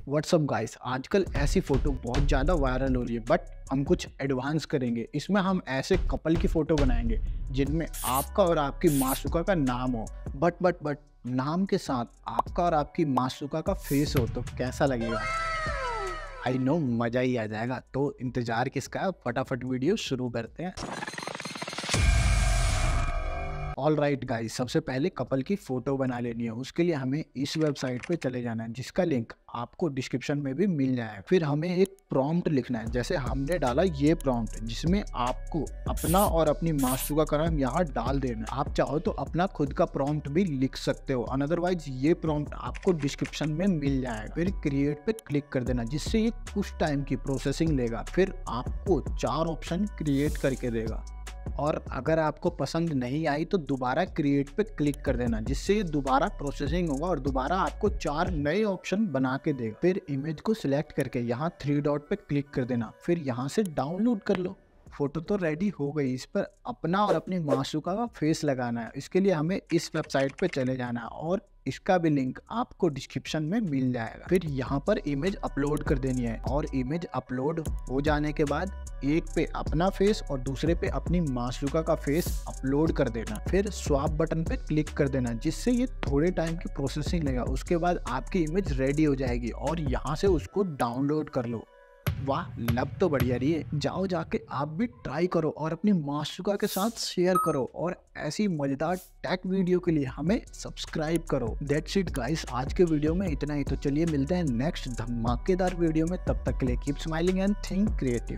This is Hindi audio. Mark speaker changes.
Speaker 1: व्हाट्सअप गाइस, आजकल ऐसी फोटो बहुत ज़्यादा वायरल हो रही है, बट हम कुछ एडवांस करेंगे। इसमें हम ऐसे कपल की फोटो बनाएंगे जिनमें आपका और आपकी मासूका का नाम हो, बट नाम के साथ आपका और आपकी मासूका का फेस हो, तो कैसा लगेगा? आई नो, मज़ा ही आ जाएगा। तो इंतज़ार किसका है, फटाफट वीडियो शुरू करते हैं। ऑल राइट गाइस, सबसे पहले कपल की फ़ोटो बना लेनी है। उसके लिए हमें इस वेबसाइट पे चले जाना है, जिसका लिंक आपको डिस्क्रिप्शन में भी मिल जाएगा। फिर हमें एक प्रॉम्प्ट लिखना है, जैसे हमने डाला ये प्रॉम्प्ट, जिसमें आपको अपना और अपनी मासूका का नाम यहाँ डाल देना। आप चाहो तो अपना खुद का प्रॉम्प्ट भी लिख सकते हो, अदरवाइज ये प्रॉम्प्ट आपको डिस्क्रिप्शन में मिल जाएगा। फिर क्रिएट पे क्लिक कर देना, जिससे ये कुछ टाइम की प्रोसेसिंग लेगा। फिर आपको 4 ऑप्शन क्रिएट करके देगा, और अगर आपको पसंद नहीं आई तो दोबारा क्रिएट पे क्लिक कर देना, जिससे ये दोबारा प्रोसेसिंग होगा और दोबारा आपको 4 नए ऑप्शन बना के देगा। फिर इमेज को सिलेक्ट करके यहाँ 3 डॉट पे क्लिक कर देना, फिर यहाँ से डाउनलोड कर लो। फोटो तो रेडी हो गई, इस पर अपना और अपनी मासूका का फेस लगाना है। इसके लिए हमें इस वेबसाइट पे चले जाना है, और इसका भी लिंक आपको डिस्क्रिप्शन में मिल जाएगा। फिर यहाँ पर इमेज अपलोड कर देनी है, और इमेज अपलोड हो जाने के बाद एक पे अपना फेस और दूसरे पे अपनी मासूका का फेस अपलोड कर देना। फिर स्वैप बटन पे क्लिक कर देना, जिससे ये थोड़े टाइम की प्रोसेसिंग लेगा। उसके बाद आपकी इमेज रेडी हो जाएगी, और यहाँ से उसको डाउनलोड कर लो। वाह, लब तो बढ़िया रही है। जाओ जाके आप भी ट्राई करो और अपनी मासूका के साथ शेयर करो, और ऐसी मजेदार टेक वीडियो के लिए हमें सब्सक्राइब करो। दैट्स इट गाइस, आज के वीडियो में इतना ही। तो चलिए मिलते हैं नेक्स्ट धमाकेदार वीडियो में। तब तक के लिए keep smiling and think creative.